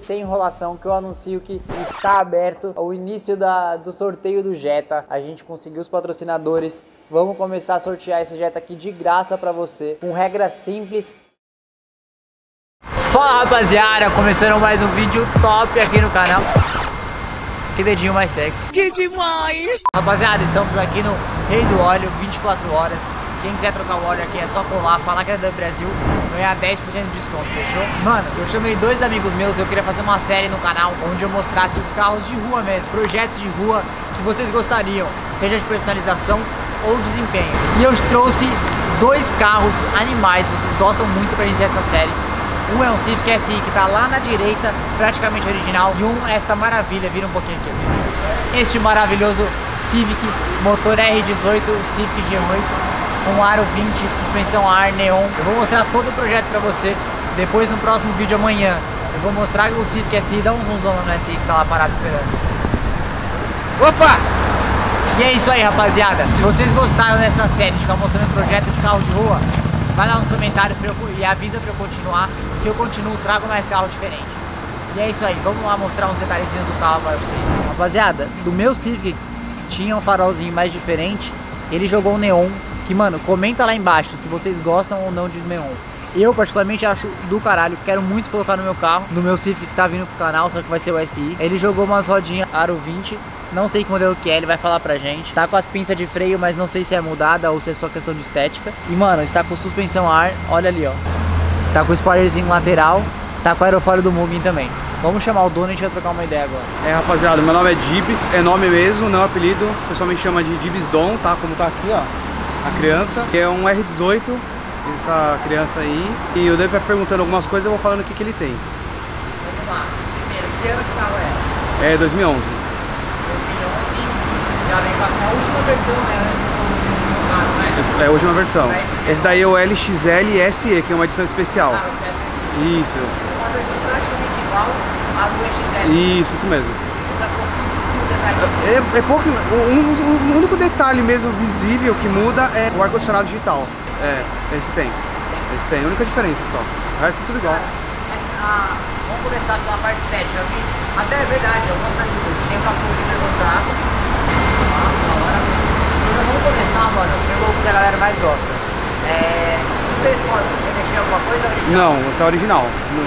sem enrolação, que eu anuncio que está aberto o início do sorteio do Jetta. A gente conseguiu os patrocinadores. Vamos começar a sortear esse Jetta aqui de graça pra você, com regras simples. Fala, rapaziada, começando mais um vídeo top aqui no canal. Que dedinho mais sexy. Que demais! Rapaziada, estamos aqui no Rei do Óleo, 24 horas. Quem quiser trocar o óleo aqui é só colar, falar que é do Brasil, ganhar 10% de desconto, fechou? Mano, eu chamei dois amigos meus, eu queria fazer uma série no canal onde eu mostrasse os carros de rua mesmo, projetos de rua que vocês gostariam, seja de personalização ou desempenho. E eu trouxe dois carros animais que vocês gostam muito pra gente essa série. Um é um Civic SI que tá lá na direita, praticamente original, e um é esta maravilha, vira um pouquinho aqui. Este maravilhoso Civic, motor R18, Civic G8, com aro 20, suspensão ar, neon. Eu vou mostrar todo o projeto pra você, depois no próximo vídeo amanhã. Eu vou mostrar o Civic SI, dá um zoomzão no SI que tá lá parado esperando. Opa! E é isso aí, rapaziada. Se vocês gostaram dessa série de ficar mostrando projeto de carro de rua, vai lá nos comentários e avisa pra eu continuar, que eu continuo, trago mais carro diferente. E é isso aí, vamos lá mostrar uns detalhezinhos do carro para vocês. Rapaziada, do meu Civic tinha um farolzinho mais diferente, ele jogou um neon, que mano, comenta lá embaixo se vocês gostam ou não de neon. Eu particularmente acho do caralho, quero muito colocar no meu carro, no meu Civic que tá vindo pro canal, só que vai ser o SI. Ele jogou umas rodinhas aro 20, não sei que modelo que é, ele vai falar pra gente. Tá com as pinças de freio, mas não sei se é mudada ou se é só questão de estética. E mano, está com suspensão ar, olha ali ó. Tá com o spoilerzinho lateral, tá com o aerofólio do Mugen também. Vamos chamar o dono e a gente vai trocar uma ideia agora. É, rapaziada, meu nome é Dibs, é nome mesmo, não é apelido. O pessoal me chama de Dibs Dom, tá? Como tá aqui ó, a criança. É um R18, essa criança aí. E o David vai perguntando algumas coisas, eu vou falando o que ele tem. Vamos lá, primeiro, que ano que carro é? É 2011. 2011, já vem com a última versão, né, antes do carro, né? É a última versão. Esse daí é o LXL SE, que é uma edição especial. Ah, os peças Isso. Uma versão praticamente igual à do XS. Isso mesmo. Dá pouquíssimos detalhes. É pouco, o único detalhe mesmo visível que muda é o ar-condicionado digital. É, esse tem. Esse tem, a única diferença só. O resto é tudo igual. Vamos começar pela parte estética aqui. Até é verdade, eu gosto ali. Tem o capôzinho levantado. Então vamos começar, mano, pelo que a galera mais gosta. De performance, você mexeu alguma coisa original? Não, tá original.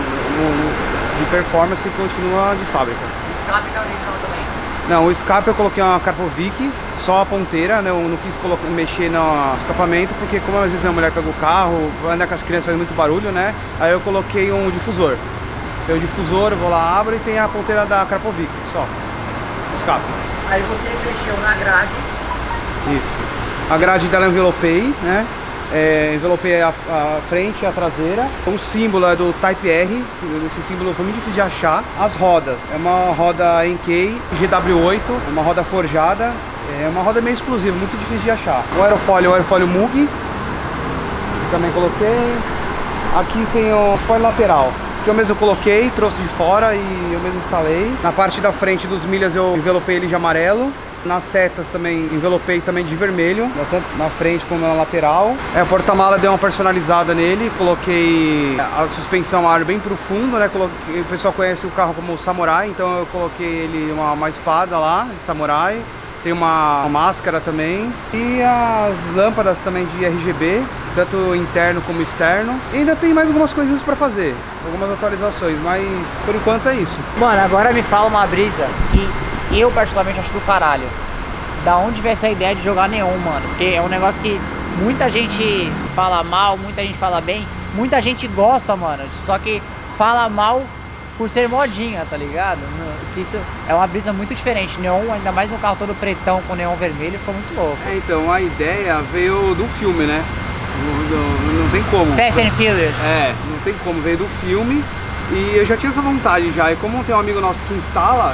De performance continua de fábrica. O escape tá original também? Não, o escape eu coloquei uma Karpovic, só a ponteira, né? Eu não quis mexer no escapamento, porque como às vezes a mulher pega o carro, vai andar com as crianças, faz muito barulho, né? Aí eu coloquei um difusor. Tem o difusor, eu vou lá, abro e tem a ponteira da Karpovic, só. O escape. Aí você mexeu na grade. Isso. A grade dela eu envelopei, né? Envelopei a frente e a traseira. O símbolo é do Type R, esse símbolo foi muito difícil de achar. As rodas, é uma roda Enkei GW8, é uma roda forjada, é uma roda meio exclusiva, muito difícil de achar. O aerofólio Mugen, também coloquei. Aqui tem o spoiler lateral, que eu mesmo coloquei, trouxe de fora e eu mesmo instalei. Na parte da frente dos milhas eu envelopei ele de amarelo. Nas setas também envelopei também de vermelho, tanto na frente como na lateral. A porta-mala deu uma personalizada nele, coloquei a suspensão ar bem pro fundo, né? O pessoal conhece o carro como Samurai, então eu coloquei ele uma espada lá de Samurai. Tem uma máscara também e as lâmpadas também de RGB, tanto interno como externo. E ainda tem mais algumas coisinhas para fazer, algumas atualizações, mas por enquanto é isso. Mano, agora me fala uma brisa que eu particularmente acho do caralho. Da onde veio essa ideia de jogar neon, mano? Porque é um negócio que muita gente fala mal, muita gente fala bem, muita gente gosta, mano. Só que fala mal por ser modinha, tá ligado? Isso é uma brisa muito diferente. Neon, ainda mais no carro todo pretão com neon vermelho, ficou muito louco. Então a ideia veio do filme, né? Não tem como. Fast and Furious. Não tem como, veio do filme. E eu já tinha essa vontade já. E como tem um amigo nosso que instala,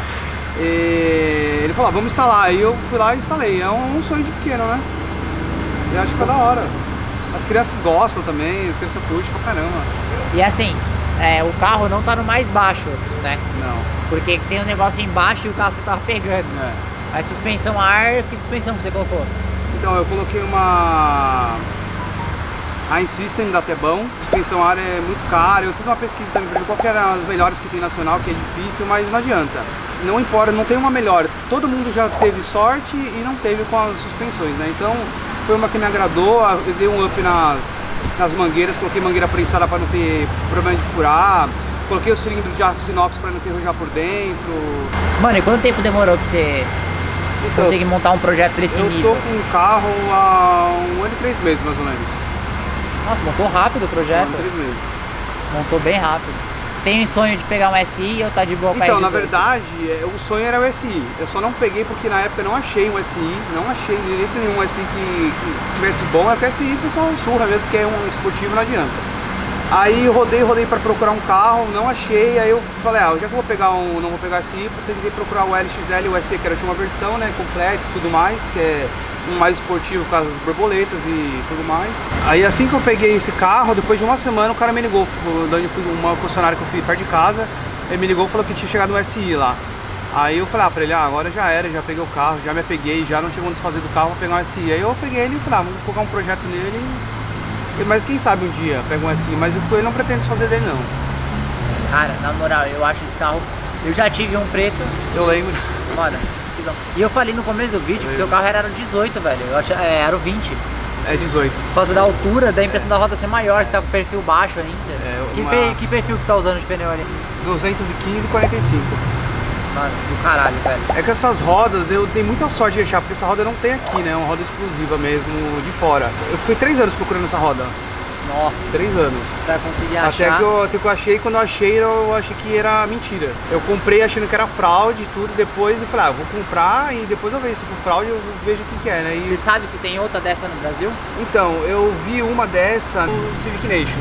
ele falou, vamos instalar. Aí eu fui lá e instalei. É um sonho de pequeno, né? E acho que tá da hora. As crianças gostam também, as crianças curtem pra caramba. E assim, o carro não tá no mais baixo, né? Não. Porque tem um negócio embaixo e o carro tava pegando. A suspensão ar, que suspensão que você colocou? Então eu coloquei uma A Insystem da Tebão, suspensão área é muito cara. Eu fiz uma pesquisa também para ver qual que era as melhores que tem nacional, que é difícil, mas não adianta. Não importa, não tem uma melhor. Todo mundo já teve sorte e não teve com as suspensões, né? Então foi uma que me agradou, eu dei um up nas mangueiras, coloquei mangueira prensada para não ter problema de furar, coloquei o cilindro de aço inox para não enferrujar por dentro. Mano, e quanto tempo demorou pra você conseguir montar um projeto desse nível? Eu tô com um carro há 1 ano e 3 meses, mais ou menos. Nossa, montou rápido o projeto? 1 ano e 3 meses. Montou bem rápido. Tem o sonho de pegar um SI ou tá de boa com a Então, R18? na verdade, o sonho era o SI. Eu só não peguei porque na época eu não achei um SI, não achei de jeito nenhum SI que tivesse bom. É que o SI o pessoal surra mesmo, que é um esportivo, não adianta. Aí eu rodei para procurar um carro, não achei, aí eu falei, já que eu vou pegar não vou pegar SI, tentei procurar o LXL e o SE, que era a última versão, né, completa e tudo mais, que é um mais esportivo por causa das borboletas e tudo mais. Aí assim que eu peguei esse carro, depois de uma semana o cara me ligou, onde eu fui uma concessionária que eu fui perto de casa, ele me ligou e falou que tinha chegado um SI lá. Aí eu falei pra ele, agora já era, já peguei o carro, já me apeguei, já não tinha como desfazer do carro, vou pegar um SI. Aí eu peguei ele e falei, vou colocar um projeto nele, mas quem sabe um dia pega um SI, mas ele não pretende desfazer dele não. Cara, na moral, eu acho esse carro, eu já tive um preto. Eu lembro. Mano, e eu falei no começo do vídeo que seu carro era 18, velho, eu achei, era o 20. É 18. Por causa da altura, da impressão da roda ser maior, que você tá com perfil baixo ainda. Que perfil que você tá usando de pneu ali? 215 e 45. Mano, do caralho, velho. É que essas rodas eu dei muita sorte de achar, porque essa roda não tem aqui, né? É uma roda exclusiva mesmo, de fora. Eu fui 3 anos procurando essa roda. Nossa. 3 anos. Pra conseguir achar. Até que eu achei, quando eu achei que era mentira. Eu comprei achando que era fraude e tudo, depois eu falei, eu vou comprar e depois eu vejo. Se for fraude, eu vejo o que é, né? E... Você sabe se tem outra dessa no Brasil? Então, eu vi uma dessa no Civic Nation.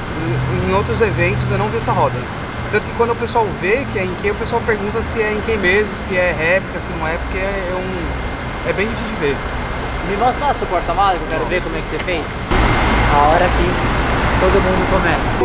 Em outros eventos eu não vi essa roda. Tanto que quando o pessoal vê que é em Kei, o pessoal pergunta se é em Kei mesmo, se é réplica, se não é, porque é bem difícil de ver. Me mostra lá seu porta-malas, que eu quero ver como é que você fez. A hora que todo mundo começa.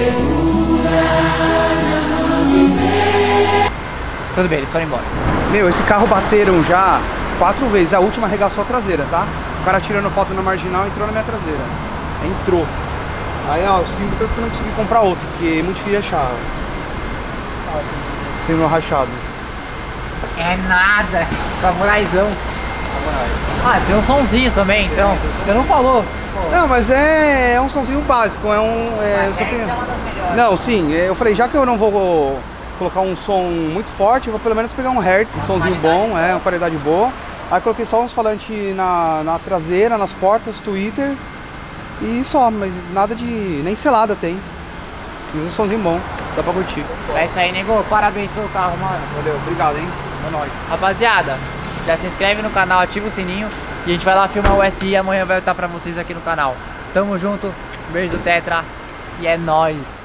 Tudo bem, eles foram embora. Meu, esse carro bateram já 4 vezes, a última arregaçou a traseira, tá? O cara tirando foto na marginal entrou na minha traseira. Entrou. Aí, ó, o símbolo, tanto que eu não consegui comprar outro, porque é muito difícil de achar. Símbolo rachado. É nada. Samuraizão. Samurai. Você tem um somzinho também, então. Você não falou. Pô. Não, mas é um somzinho básico. É uma das melhores. Não, sim. Eu falei, já que eu não vou colocar um som muito forte, eu vou pelo menos pegar um hertz, um somzinho bom, uma qualidade boa. Aí coloquei só uns falantes na traseira, nas portas, Twitter. E só, mas nada de... nem selada tem. Mas um somzinho bom, dá pra curtir. É isso aí, nego. Parabéns pelo carro, mano. Valeu, obrigado, hein? É nóis. Rapaziada, já se inscreve no canal, ativa o sininho e a gente vai lá filmar o SI e amanhã vai estar pra vocês aqui no canal. Tamo junto, beijo do Tetra e é nóis.